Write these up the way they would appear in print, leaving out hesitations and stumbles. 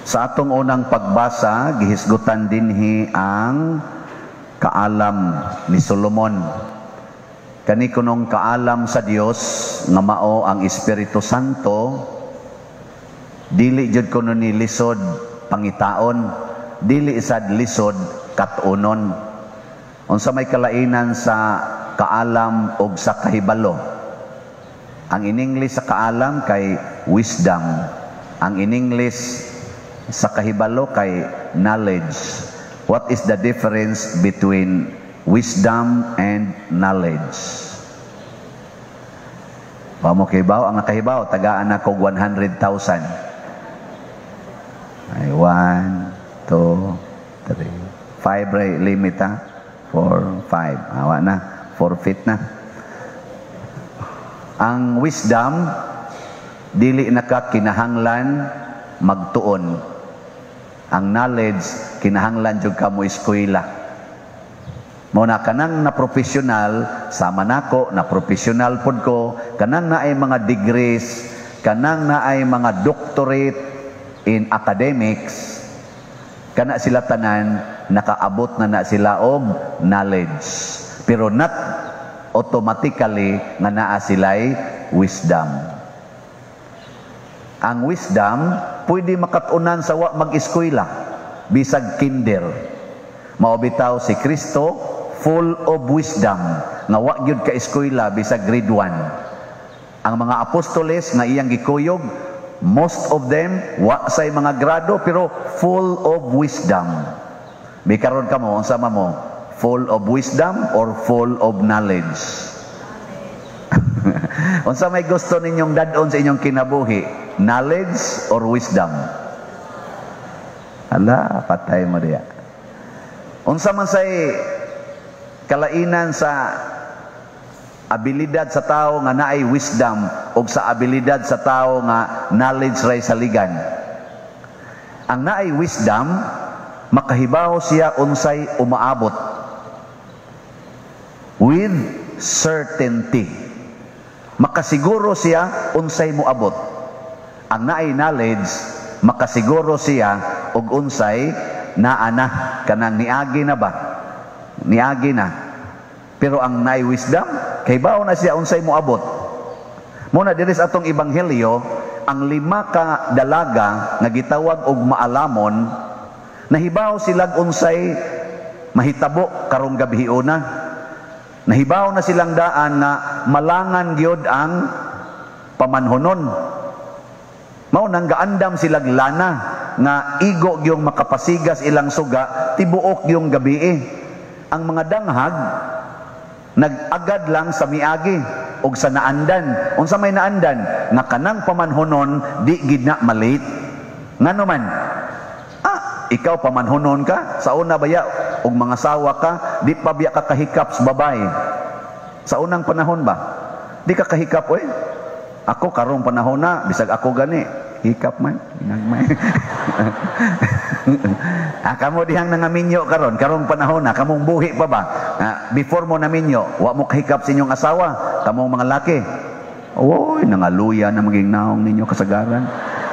Sa atong unang pagbasa, gihisgutan dinhi ang kaalam ni Solomon. Kani kunong kaalam sa Dios nga mao ang Espiritu Santo, dili jud kuno ni lisod pangitaon, dili sad lisod katunon. Unsa may kalainan sa kaalam ug sa kahibalo? Ang in English sa kaalam kay wisdom. Ang in English sa kahibalo kay knowledge. What is the difference between wisdom and knowledge? Pamo kahibaw, ang nakahibaw, tagaan na kog 100,000. Ay, 1, 2, 3, 5 ray limit ha? 4, 5. Awa na, forfeit na. Ang wisdom, dili na ka kinahanglan magtuon. Ang knowledge, kinahanglan jud ka mo eskwela. Mo na kanang na professional, sama nako na professional pod ko, kanang na ay mga degrees, kanang na ay mga doctorate in academics, kana sila tanan nakaabot na sila og knowledge. Pero not automatically nga naa sila'y wisdom. Ang wisdom pwede makatunan sa wa mag-eskwela, bisag kinder. Mao bitaw si Kristo full of wisdom, nga wa gyud ka eskwela bisag grade 1. Ang mga apostoles nga iyang gikuyog, most of them wa say mga grado pero full of wisdom. Bikaron kamo unsa mo? Full of wisdom or full of knowledge? Unsa may gusto ninyong dadon sa inyong kinabuhi? Knowledge or wisdom? Ala, patay mo diya. Unsa man say kalainan sa abilidad sa tao nga naay wisdom o sa abilidad sa tao nga knowledge ray saligan? Ang naay wisdom, makahibaw siya unsay umaabot with certainty. Makasiguro siya unsay moabot. Ang naay knowledge, makasiguro siya og unsay naa na, kanang niagi na ba? Niagi na. Pero ang naay wisdom, kahibaw na siya unsay moabot. Muna diri sa atong ebanghelyo, ang 5 ka dalaga nga gitawag og maalamon, nahibaw sila unsay mahitabo karong gabihiuna. Nahibaw na silang daan nga malangan gyud ang pamanhonon. Mao nang gaandam silang lana nga igo gyung makapasigas ilang suga tibuok yung gabi. Ang mga danghag nagagad lang sa miagi og sa naandan. Unsa may naandan? Nga kanang pamanhonon di gid na malit. Ngano man? Ikaw pamanhonon ka, sa una baya og mga sawa ka, di pa biya ka kahikap sa babae. Sa unang panahon ba? Di ka kahikap oy. Ako karong panahon na, bisag ako gani, hikap man, nagmay. Kamo dihang nangaminyo karong panahon na, kamong buhi pa ba? Before mo naminyo, wa mo kahikap sa inyong asawa, kamong mga laki. Oy, nangaluya na maging naong ninyo kasagaran.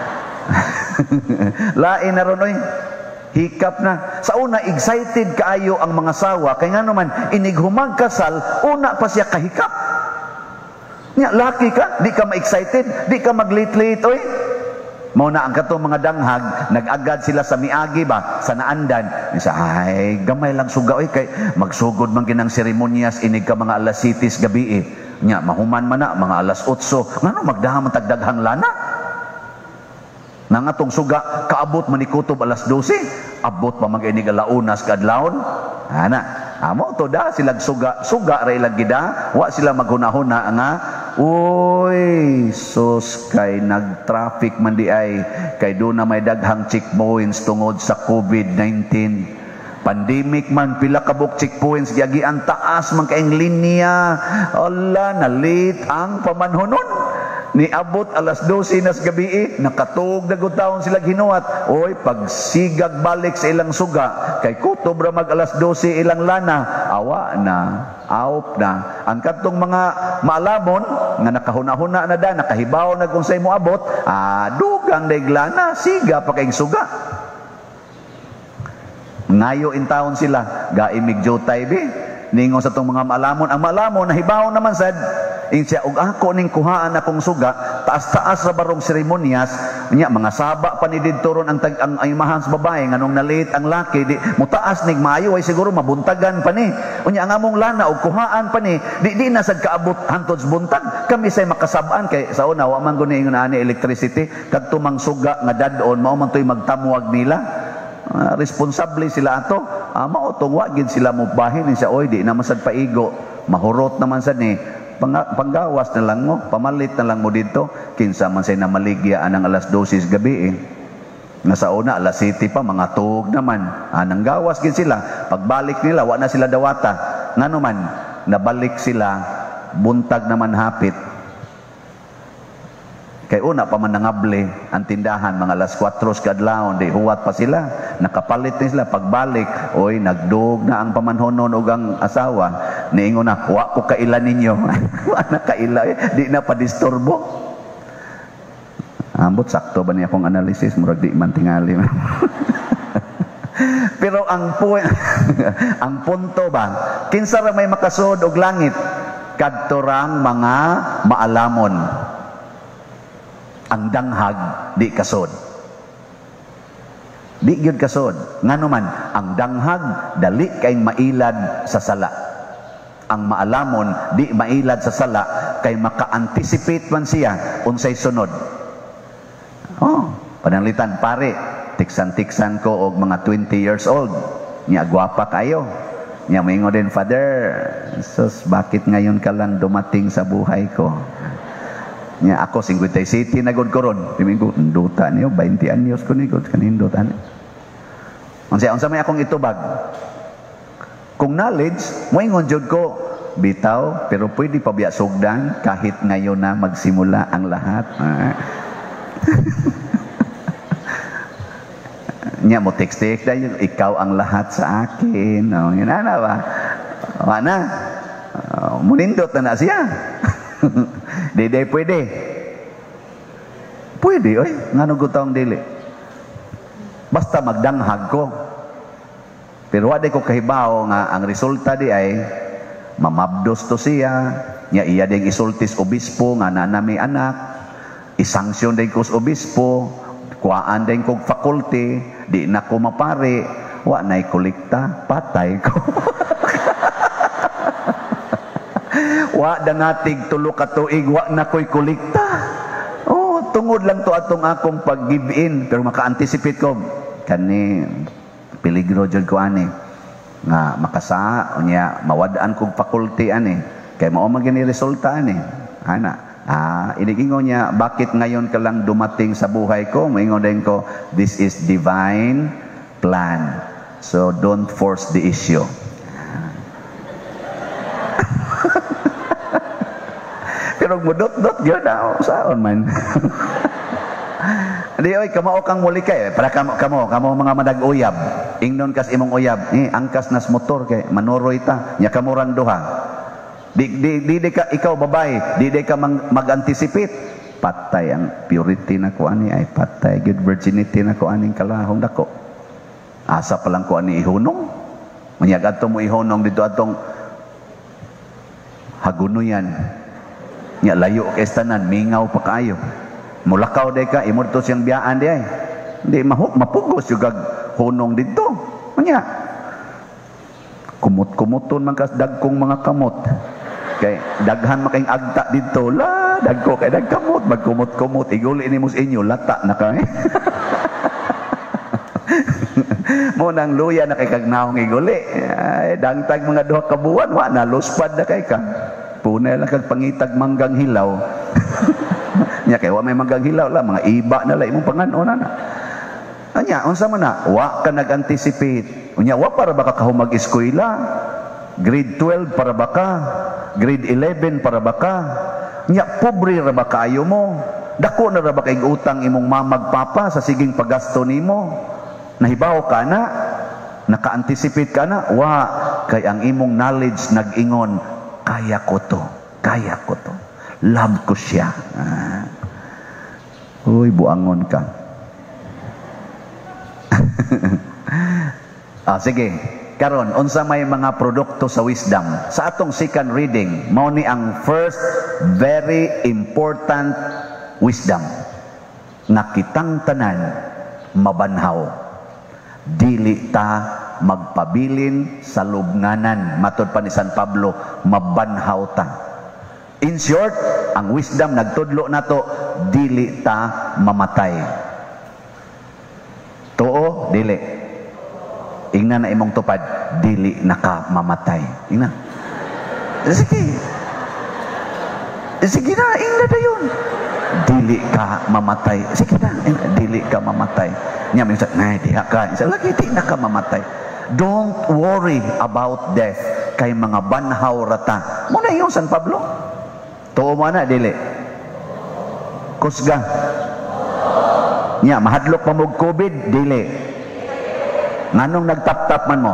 Lain na ron oy. Hikap na. Sa una, excited kaayo ang mga sawa. Kaya nga naman, inighumag kasal, una pa siya kahikap. Nya, laki ka, di ka ma-excited, di ka mag-late-late, oy. Mauna ang katong mga danghag, nag-agad sila sa miagi ba, sa naandan. Isa, ay, gamay lang suga, oy, kay magsugod man ginang seremonyas, inig ka mga alas 7 gabi, Nya, mahuman man na, mga alas 8. Ngano, magdahan tagdaghang lana? Nang atong suga, kaabot manikutob alas 12, abot pa mag-inig alaunas kadlawon. Ana, amo to da silag suga ra ilang gida, wa sila maghunahuna nga, uy, sus kay nag-traffic man di ay, kay do na may daghang checkpoints tungod sa COVID-19. Pandemic man, pila kabuk checkpoints, gyagi ang taas man kaing linya. Ala, na late ang pamanhonon. Niabot alas 12 nas gabi, nakatug na gutawon sila ginuwat. Oy, pagsigag balik sa ilang suga, kay kutob ra mag alas 12 ilang lana, awa na, aop na. Ang katong mga maalamon, nga nakahuna-huna na da, nakahibaw na kung sa'y mo abot, dugang na iglana, siga pa kayong suga. Ngayo in taon sila, gaimig jotay be, ningon sa tong mga maalamon. Ang maalamon, nahibaw naman sad, siya, ug ako ning kuhaan akong suga, taas-taas sa barong seremonyas, niya, mga saba pa ni didtoron ang imahan sa babae, nganong nalit ang laki, di, mutaas nig maayo, ay siguro mabuntagan pa ni. Unya, ang among lana, ug kuhaan pa ni, di na sad kaabot hantod sa buntag, kami say makasabaan, kay sa una, wa man guni yung ani electricity, kadto mang suga nga dadon, mao man to'y magtamuag nila. Responsable sila ato, maotong wagin sila mubahin, siya, oy, di naman sad paigo, mahurot naman sad ni, panggawas na lang mo, pamalit na lang mo dito, kinsa man say namaligya anang alas 12 gabi nasa una alas 7 pa, mga tuog naman, anang gawas gin sila, pagbalik nila wa na sila dawata, ngano man nabalik sila, buntag naman hapit, kay una pa man nangable ang tindahan, mga alas 4 kadlawon, di huwat pa sila, nakapalit na sila, pagbalik, oy, nagdug na ang pamanhonon ug ang asawa, niingon na, wa ko kaila ninyo, wa na kaila, di na padisturbo. Ambot, sakto ba niya akong analysis, murag di man tingali. Pero ang punto ba, kinsa ra may makasud og langit, kadtorang mga maalamon. Ang danghag di kasod, di gyud kasod, ngano man ang danghag dali kay mailad sa sala, ang maalamon di mailad sa sala kay maka-anticipate man siya unsay sunod. Pananglitan pare, tiksan ko og mga 20 years old, nya gwapa kayo, nya moingon din, Father, sus, bakit ngayon ka lang dumating sa buhay ko? Nya ako 57 na gud koron, timingo nduta niyo 20 anyos ko ni gud kanindot ani. Unsa may akong itubag? Kung knowledge, moingon jud ko, bitaw, pero pwede pa biya sugdan kahit ngayon na magsimula ang lahat. Nya mo text dayon, ikaw ang lahat sa akin. Yun ana ba? Ana. Munindot na siya. Dede pwede. Pwede, oy. Ngano gutong dili. Basta magdanghag ko. Pero wala ko kahibaw nga ang resulta di ay mamabdos to siya. Nya iya ding isultis obispo nga nanami anak. Isanksyon din ko sa obispo. Kuhaan din kong faculty. Di na ko mapare. Wa na'y kolekta. Patay ko. Wa dangatig tulo ka tuig, wa na ko'y kolekta. Tungod lang to atong akong pag-give in, pero maka-anticipate ko kani peligro jud ko ani nga makasa unya mawadaan kog faculty ani kay mao man gini resulta ani ana. Inigingon niya, bakit ngayon ka lang dumating sa buhay ko? Moingon din ko, this is divine plan, so don't force the issue. Pero mudot-dot yun ako, saan man. Hindi, oy, kamao kang muli kay, para kamo mga madag-uyab. Ingnon kas imong uyab, angkas nas motor kay, manoroy ta, nya kamurang duha. Di ka, ikaw babae, di ka mag-anticipate. Patay ang purity na ko ani, ay patay, good virginity na ko aning kalahong dako. Asa pa lang ko ani ihunong. Manyag ato mo ihunong dito atong hagunuyan. Nya layo kay tanan, mingaw pa kayo. Mulakaw day ka, imurto siyang biyaan day. Hindi mapugos yung hunong dito. Nya kumot-kumuton man kas dagkong mga kamot. Kay daghan makaing agta dito, la dagko kay dagkamot, magkumot-kumot, iguli ni mo sa inyo, lata na kay. Mo nang luya na kay kagnaong iguli. Ay dangtag mga duha ka buwan, wa na luspad na kay ka. Punay lang kag pangitag manggang hilaw. Nya kay wa may manggang hilaw la, mga iba na la imong panganon na. Anya unsa man na? Wa ka nag-anticipate. Unya wa para baka kahumag eskwela. Grade 12 para baka, grade 11 para baka. Nya pobre ra ba kaayo mo? Dako na ra ba kay utang imong mamag papa sa siging paggasto nimo? Nahibaw ka na? Naka-anticipate ka na? Wa, kay ang imong knowledge nag-ingon, kaya ko to. Kaya ko to. Love ko siya. Uy, buangon ka. Sige. Karon, unsa may mga produkto sa wisdom? Sa atong second reading, mao ni ang first very important wisdom. Nakitang tanan mabanhaw. Dili ta magpabilin sa lubnganan. Matod pa ni San Pablo, mabanhaw ta. In short, ang wisdom nagtudlo nato, dili ta mamatay. Too, dili. Ingna na imong tupad, dili na ka mamatay. Ingna. Sige. Sige na, ingna na yun. Dili ka mamatay. Sige na, dili ka mamatay. Nya minsan, diha ka. Isa lagi, di na ka mamatay. Don't worry about death. Kay mga banhaw rata. Muna yung San Pablo. Tuo mo na, dili. Kusga. Nya, mahadlok pa mong COVID, dili. Nganong nagtap-tap man mo?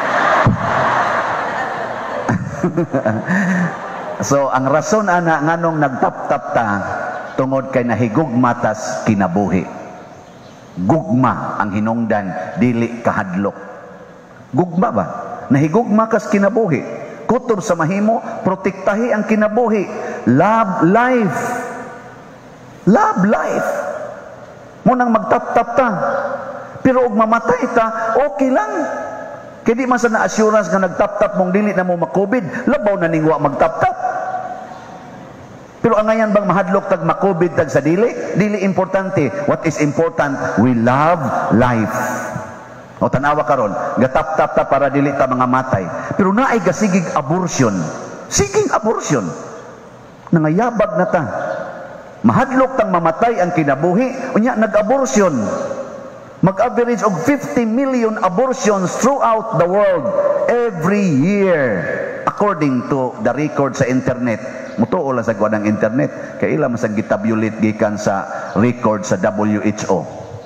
So, ang rason ana nganong nagtap-tap ta, tungod kay nahigugma tas kinabuhi. Gugma ang hinungdan, dili kahadlok. Gugma ba? Nahigugma kas kinabuhi. Kutob sa mahimo, protektahi ang kinabuhi. Love life. Love life. Munang magtap-tap ta. Pero og mamatay ta, okay lang. Kaya di man sa na-assurance nga nagtap-tap mong dili na mo ma-COVID, labaw na ningwa magtap-tap. Pero ang ngayon bang mahadlok tag ma-COVID tag sa dili? Dili importante. What is important? We love life. O tanawa karon, gatap-tap ta para dili ta mga matay. Pero naay gasigig abortion. Siging abortion. Nangayabag na ta. Mahadlok tang mamatay ang kinabuhi, unya nag-abortion. Mag-average og 50 million abortions throughout the world every year according to the record sa internet. Mutuo lang sa guwan ng internet kay ila masang gitabulate gikan sa record sa WHO.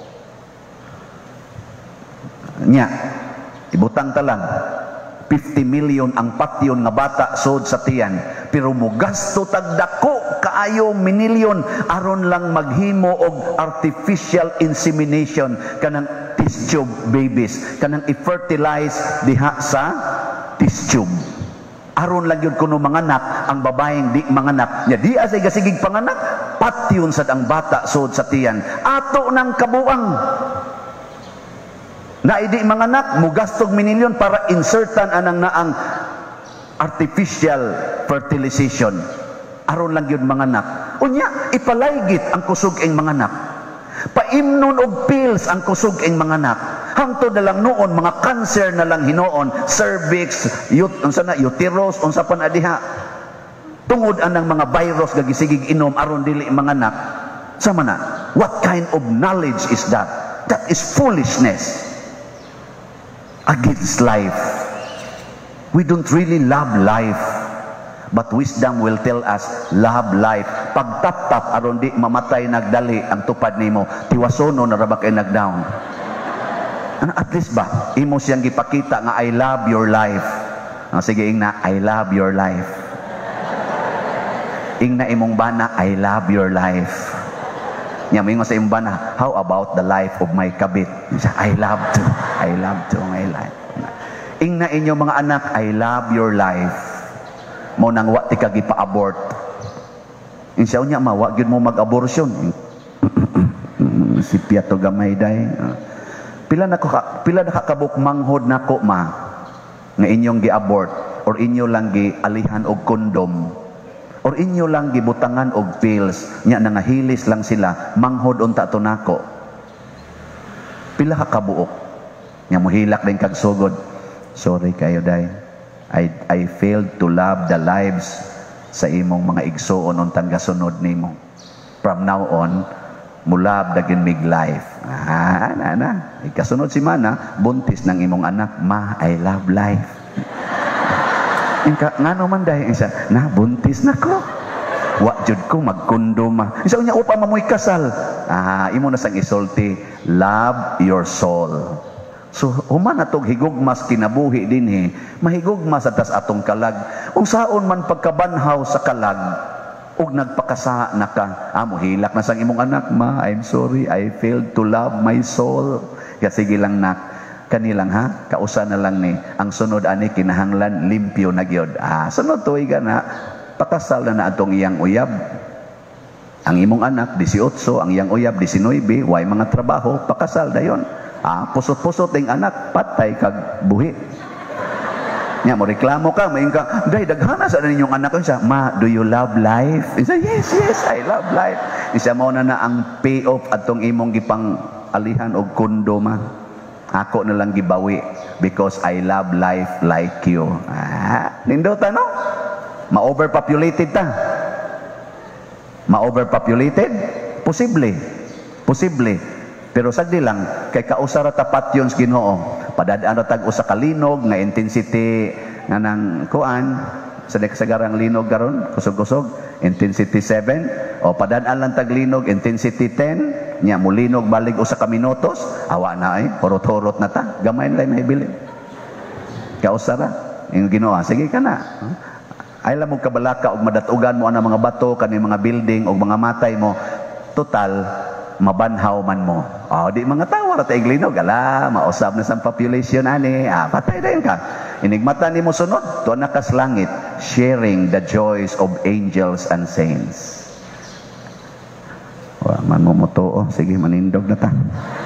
Nya ibutang ta lang 50 million ang patyon nga bata sud sa tiyan, pero mugasto tag dako kaayo minilyon aron lang maghimo og artificial insemination, kanang test tube babies, kanang i-fertilize diha sa test tube. Aron lang yun kuno manganak ang babaeng di manganak. Nya di asay gasigig panganak, patyon sad ang bata sud sa tiyan. Ato nang kabuang. Na idi manganak, mugastog minilyon para insertan anang naang artificial fertilization. Aron lang yun manganak. Unya, ipalaygit ang kusog ing manganak. Paimnon og pills ang kusog ing manganak. Hangtod na lang noon, mga cancer na lang hinoon, cervix, uterus, unsa pa na diha. Tungod anang mga virus gagisigig inom aron dili manganak. Sama na, what kind of knowledge is that? That is foolishness. Against life. We don't really love life. But wisdom will tell us, love life. Pag tap-tap, aron di mamatay nagdali ang tupad nimo, tiwasono na rabak ay nagdown. At least ba, imo siyang gipakita nga, I love your life. Sige, ingna, I love your life. Ingna imong bana, I love your life. Nya mo sa imbana, how about the life of my kabit? I love to my life. Ingna inyo mga anak, I love your life. Mo nang wa ti ka gipa-abort. Insya unya wa gyud mo mag-abortion. Si piato gamay day. Pila na kabuk manghod nako ma nga inyong gi-abort or inyo lang gialihan og kondom. Or inyo lang gibutangan og pills, nya nangahilis lang sila, manghod unta to nako. Pila ka kabuok, nya mohilak din kag sugod. Sorry kayo day, I failed to love the lives sa imong mga igsoon untang gasunod nimo. From now on, mulab dagin mig life. Ikasunod si mana, buntis ng imong anak, ma, I love life. Nga naman dahil isa, na buntis na ko. Wa jud ko magkondom. Isa unya upa mamoy kasal. Imo na sang isulti, love your soul. So human atog higugmas kinabuhi dinhi, mahigugmas atas atong kalag. Kung saon man pagkabanhaw sa kalag, ug nagpakasa na ka, amo hilak na sang imong anak, ma, I'm sorry, I failed to love my soul. Kaya sige lang nak, kanilang ha, kausa na lang ni, ang sunod ani kinahanglan limpyo na gyud. Sunod tuig na, pakasal na atong iyang uyab. Ang imong anak 18, ang iyang uyab 19, way mga trabaho, pakasal dayon. Pusot-pusot ding anak, patay kag buhi. Nya mo reklamo ka, maing ka, day daghana sa ninyong anak unsa, ma, do you love life? Isa, yes, I love life. Isa mo na ang payoff atong imong gipang alihan og kondoma. Ako na lang gibawi because I love life like you. Nindota no? Ma-overpopulated ta. Ma-overpopulated? Posible. Pero sagdi lang, kay kausara tapat yun sa Ginoo. Padadaan ratag usa ka linog nga intensity nga nang kuan sa kasagarang linog karon, kusog-kusog, intensity 7 o padadaan lang tag linog intensity 10, nya mulinog balig usa ka minutos, awa na ay horot-horot na ta, gamay na mahibili. Kausara, yung Ginoo, sige ka na. Ay lamog kabalaka og madatugan mo ang mga bato kani mga building og mga matay mo, total mabanhaw man mo. Di mga tawa ra taig linog, mausab na sa population ani, patay din ka. Inigmata nimo sunod, tuwa na kas langit, sharing the joys of angels and saints. Man mo mo to, sige manindog na ta.